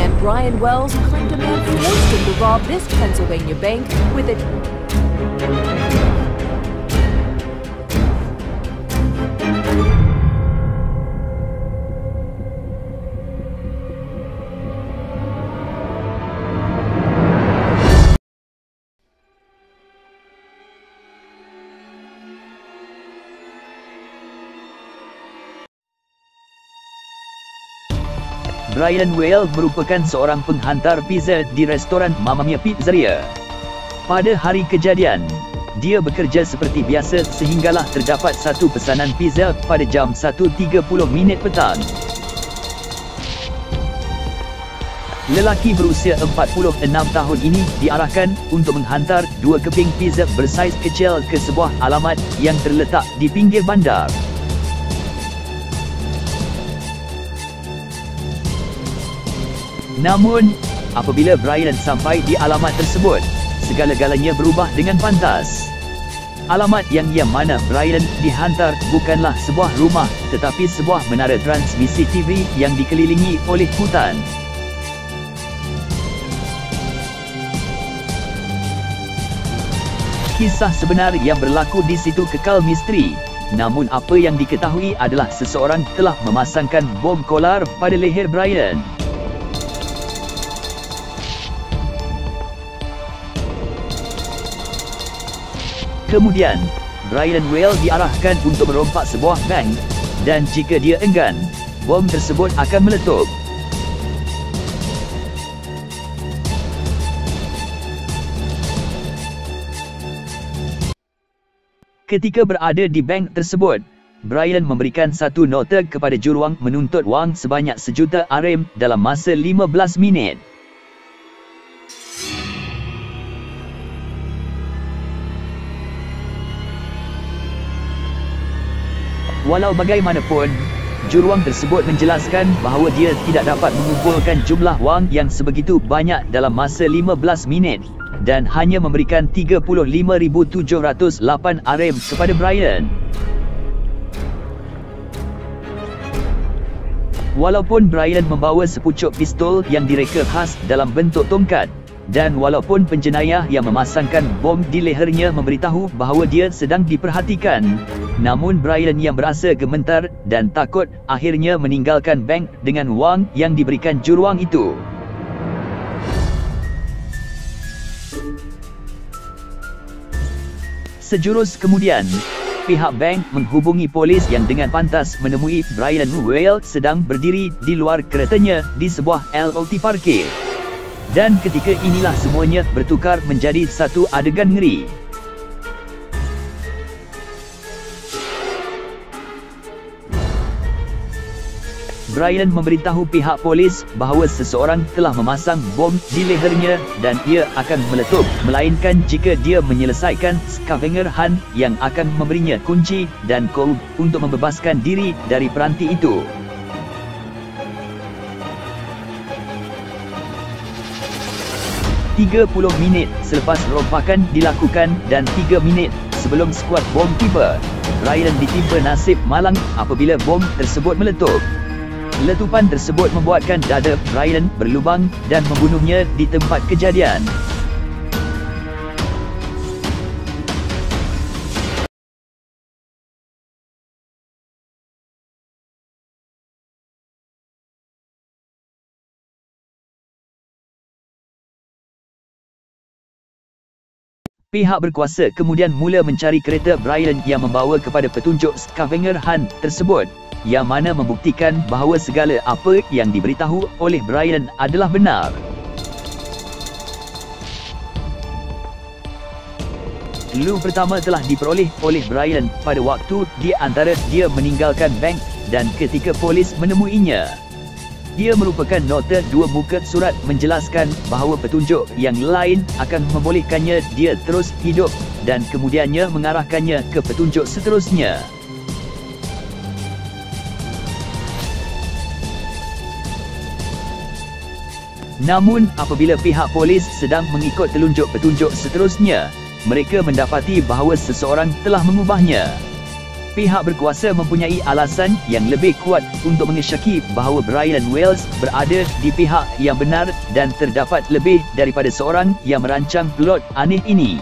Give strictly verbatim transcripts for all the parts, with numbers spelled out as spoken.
man Brian Wells claimed a man forced him to rob this Pennsylvania bank with a Brian Wells merupakan seorang penghantar pizza di restoran Mamma Mia Pizzeria. Pada hari kejadian, dia bekerja seperti biasa sehinggalah terdapat satu pesanan pizza pada jam satu tiga puluh minit petang. Lelaki berusia empat puluh enam tahun ini diarahkan untuk menghantar dua keping pizza bersaiz kecil ke sebuah alamat yang terletak di pinggir bandar. Namun, apabila Brian sampai di alamat tersebut, segala-galanya berubah dengan pantas. Alamat yang yang mana Brian dihantar bukanlah sebuah rumah, tetapi sebuah menara transmisi T V yang dikelilingi oleh hutan. Kisah sebenar yang berlaku di situ kekal misteri. Namun apa yang diketahui adalah seseorang telah memasangkan bom kolar pada leher Brian. Kemudian, Brian Wells diarahkan untuk merompak sebuah bank, dan jika dia enggan, bom tersebut akan meletup. Ketika berada di bank tersebut, Brian memberikan satu nota kepada juruang menuntut wang sebanyak sejuta ringgit dalam masa lima belas minit. Walau bagaimanapun, juruang tersebut menjelaskan bahawa dia tidak dapat mengumpulkan jumlah wang yang sebegitu banyak dalam masa lima belas minit dan hanya memberikan tiga puluh lima ribu tujuh ratus lapan ringgit kepada Brian. Walaupun Brian membawa sepucuk pistol yang direka khas dalam bentuk tongkat, dan walaupun penjenayah yang memasangkan bom di lehernya memberitahu bahawa dia sedang diperhatikan, namun Brian yang berasa gemetar dan takut akhirnya meninggalkan bank dengan wang yang diberikan juruang itu. Sejurus kemudian, pihak bank menghubungi polis yang dengan pantas menemui Brian Wells sedang berdiri di luar keretanya di sebuah L O T parkir. Dan ketika inilah semuanya bertukar menjadi satu adegan ngeri. Brian memberitahu pihak polis bahawa seseorang telah memasang bom di lehernya dan ia akan meletup, melainkan jika dia menyelesaikan scavenger hunt yang akan memberinya kunci dan kod untuk membebaskan diri dari peranti itu. tiga puluh minit selepas rompakan dilakukan dan tiga minit sebelum skuad bom tiba, Brian ditimpa nasib malang apabila bom tersebut meletup. Letupan tersebut membuatkan dada Brian berlubang dan membunuhnya di tempat kejadian. Pihak berkuasa kemudian mula mencari kereta Brian yang membawa kepada petunjuk scavenger hunt tersebut, yang mana membuktikan bahawa segala apa yang diberitahu oleh Brian adalah benar. Clue pertama telah diperoleh oleh Brian pada waktu di antara dia meninggalkan bank dan ketika polis menemuinya. Ia merupakan nota dua muka surat menjelaskan bahawa petunjuk yang lain akan membolehkannya dia terus hidup dan kemudiannya mengarahkannya ke petunjuk seterusnya. Namun apabila pihak polis sedang mengikut telunjuk petunjuk seterusnya, mereka mendapati bahawa seseorang telah mengubahnya. Pihak berkuasa mempunyai alasan yang lebih kuat untuk mengesyaki bahawa Brian Wells berada di pihak yang benar dan terdapat lebih daripada seorang yang merancang plot aneh ini.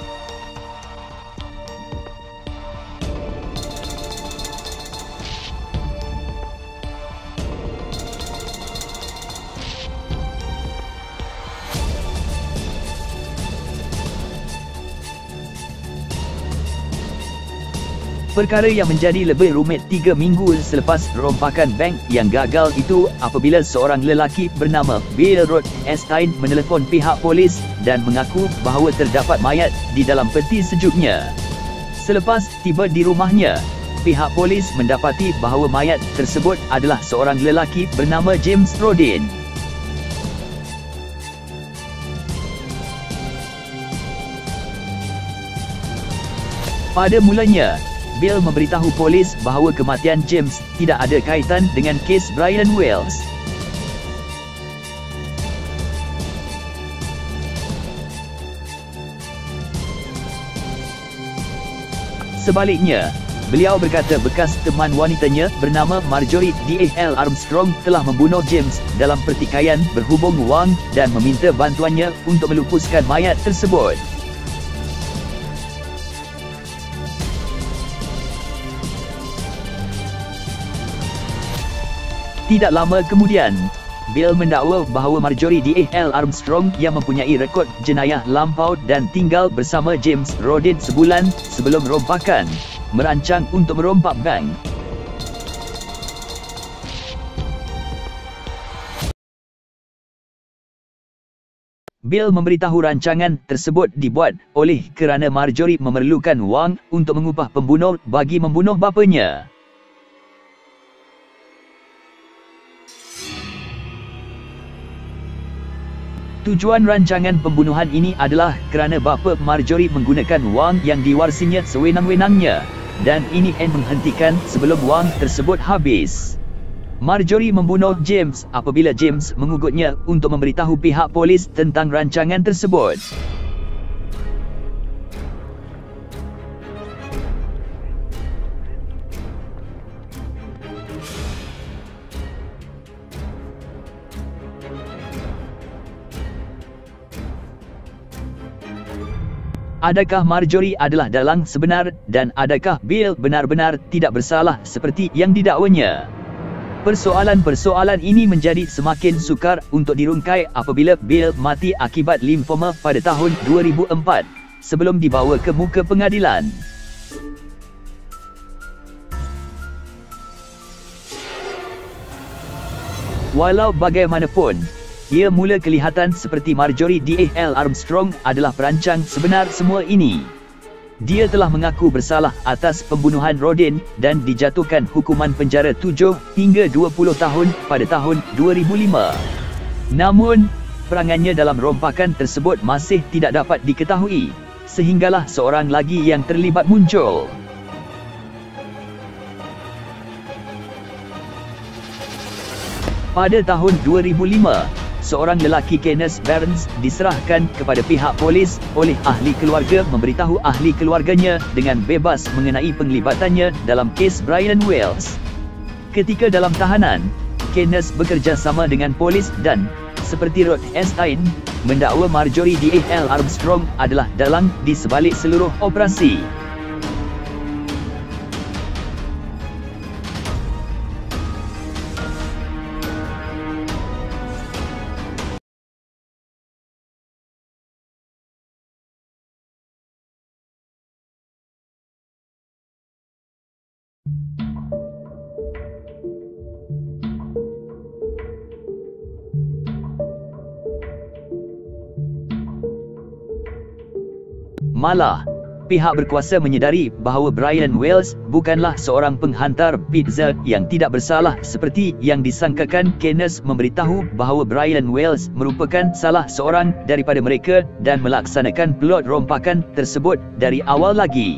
Perkara yang menjadi lebih rumit tiga minggu selepas rompakan bank yang gagal itu apabila seorang lelaki bernama Bill Rothstein menelefon pihak polis dan mengaku bahawa terdapat mayat di dalam peti sejuknya. Selepas tiba di rumahnya, pihak polis mendapati bahawa mayat tersebut adalah seorang lelaki bernama James Rodin. Pada mulanya, Bill memberitahu polis bahawa kematian James tidak ada kaitan dengan kes Brian Wells. Sebaliknya, beliau berkata bekas teman wanitanya bernama Marjorie D L Armstrong telah membunuh James dalam pertikaian berhubung wang dan meminta bantuannya untuk melupuskan mayat tersebut. Tidak lama kemudian, Bill mendakwa bahawa Marjorie D L Armstrong yang mempunyai rekod jenayah lampau dan tinggal bersama James Rodin sebulan sebelum rompakan, merancang untuk merompak bank. Bill memberitahu rancangan tersebut dibuat oleh kerana Marjorie memerlukan wang untuk mengupah pembunuh bagi membunuh bapanya. Tujuan rancangan pembunuhan ini adalah kerana bapa Marjorie menggunakan wang yang diwarisinya sewenang-wenangnya, dan ini akan menghentikan sebelum wang tersebut habis. Marjorie membunuh James apabila James mengugutnya untuk memberitahu pihak polis tentang rancangan tersebut. Adakah Marjorie adalah dalang sebenar dan adakah Bill benar-benar tidak bersalah seperti yang didakwanya? Persoalan-persoalan ini menjadi semakin sukar untuk dirungkai apabila Bill mati akibat limfoma pada tahun dua ribu empat sebelum dibawa ke muka pengadilan. Walau bagaimanapun, ia mula kelihatan seperti Marjorie D L Armstrong adalah perancang sebenar semua ini. Dia telah mengaku bersalah atas pembunuhan Rodin dan dijatuhkan hukuman penjara tujuh hingga dua puluh tahun pada tahun dua ribu lima. Namun, perangannya dalam rompakan tersebut masih tidak dapat diketahui, sehinggalah seorang lagi yang terlibat muncul. Pada tahun dua ribu lima, seorang lelaki Kenneth Barnes diserahkan kepada pihak polis oleh ahli keluarga memberitahu ahli keluarganya dengan bebas mengenai penglibatannya dalam kes Brian Wells. Ketika dalam tahanan, Kenneth bekerjasama dengan polis dan, seperti Rothstein, mendakwa Marjorie D L Armstrong adalah dalang di sebalik seluruh operasi. Malah, pihak berkuasa menyedari bahawa Brian Wells bukanlah seorang penghantar pizza yang tidak bersalah seperti yang disangkakan. Kenneth memberitahu bahawa Brian Wells merupakan salah seorang daripada mereka dan melaksanakan plot rompakan tersebut dari awal lagi.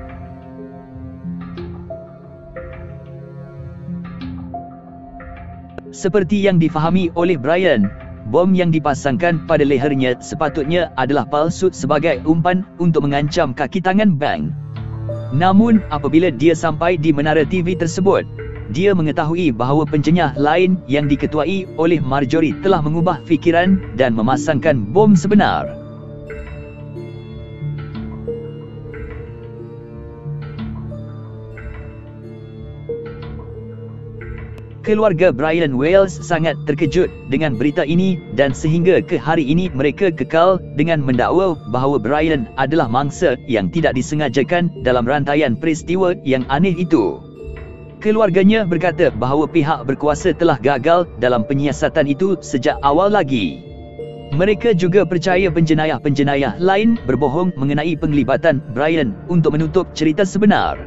Seperti yang difahami oleh Brian, bom yang dipasangkan pada lehernya sepatutnya adalah palsu sebagai umpan untuk mengancam kaki tangan bank. Namun, apabila dia sampai di menara T V tersebut, dia mengetahui bahawa penjenyah lain yang diketuai oleh Marjorie telah mengubah fikiran dan memasangkan bom sebenar. Keluarga Brian Wales sangat terkejut dengan berita ini dan sehingga ke hari ini mereka kekal dengan mendakwa bahawa Brian adalah mangsa yang tidak disengajakan dalam rantaian peristiwa yang aneh itu. Keluarganya berkata bahawa pihak berkuasa telah gagal dalam penyiasatan itu sejak awal lagi. Mereka juga percaya penjenayah-penjenayah lain berbohong mengenai penglibatan Brian untuk menutup cerita sebenar.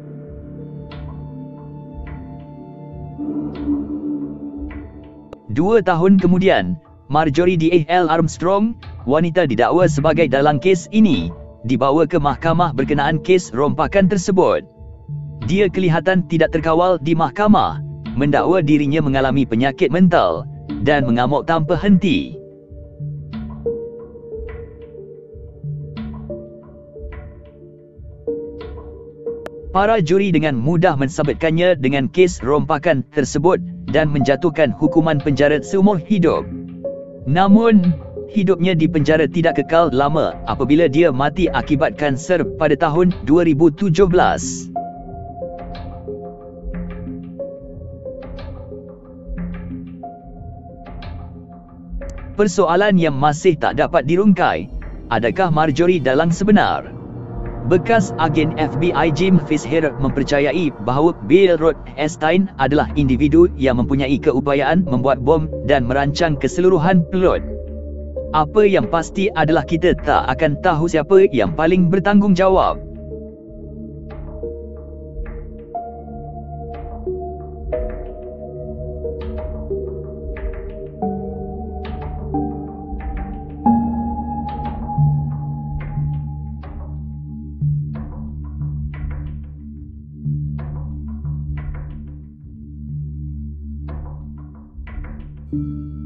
Dua tahun kemudian, Marjorie D A L Armstrong, wanita didakwa sebagai dalang kes ini, dibawa ke mahkamah berkenaan kes rompakan tersebut. Dia kelihatan tidak terkawal di mahkamah, mendakwa dirinya mengalami penyakit mental dan mengamuk tanpa henti. Para juri dengan mudah mensabitkannya dengan kes rompakan tersebut dan menjatuhkan hukuman penjara seumur hidup. Namun, hidupnya di penjara tidak kekal lama apabila dia mati akibat kanser pada tahun dua ribu tujuh belas. Persoalan yang masih tak dapat dirungkai, adakah Marjorie dalang sebenar? Bekas agen F B I Jim Fitzgerald mempercayai bahawa Bill Rothstein adalah individu yang mempunyai keupayaan membuat bom dan merancang keseluruhan pelot. Apa yang pasti adalah kita tak akan tahu siapa yang paling bertanggungjawab. Thank you.